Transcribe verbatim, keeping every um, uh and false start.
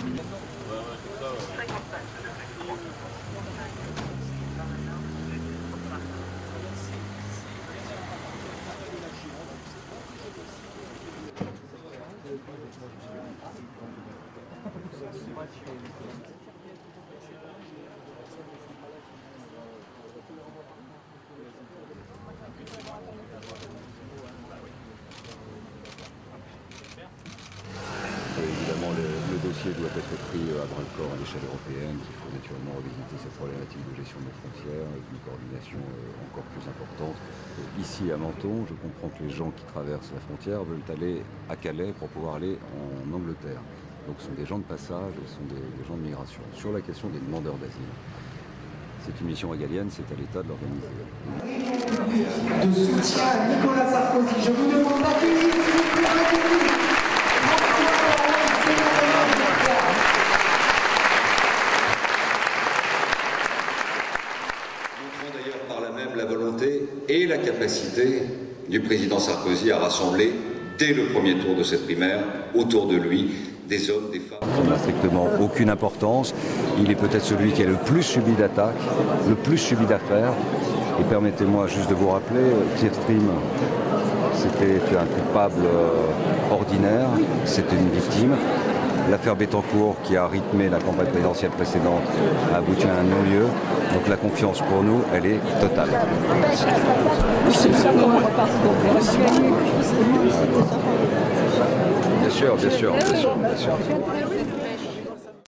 Évidemment, le, le dossier doit être pris à bras-le-corps à l'échelle européenne. Il faut naturellement revisiter cette problématique de gestion des frontières avec une coordination encore plus importante. Ici, à Menton, je comprends que les gens qui traversent la frontière veulent aller à Calais pour pouvoir aller en Angleterre. Donc ce sont des gens de passage, ce sont des, des gens de migration. Sur la question des demandeurs d'asile, c'est une mission régalienne, c'est à l'État de l'organiser. De soutien à Nicolas Sarkozy, je vous demande d'accueillir, s'il vous plaît, d'accueillir. Montrant d'ailleurs par là même la volonté et la capacité du président Sarkozy à rassembler, dès le premier tour de cette primaire, autour de lui, des hommes, des femmes. Ça n'a strictement aucune importance. Il est peut-être celui qui a le plus subi d'attaques, le plus subi d'affaires. Et permettez-moi juste de vous rappeler, Clearstream, c'était un coupable ordinaire, c'était une victime. L'affaire Bettencourt, qui a rythmé la campagne présidentielle précédente, a abouti à un non-lieu. Donc la confiance pour nous, elle est totale. Bien sûr, bien sûr, bien sûr, bien sûr.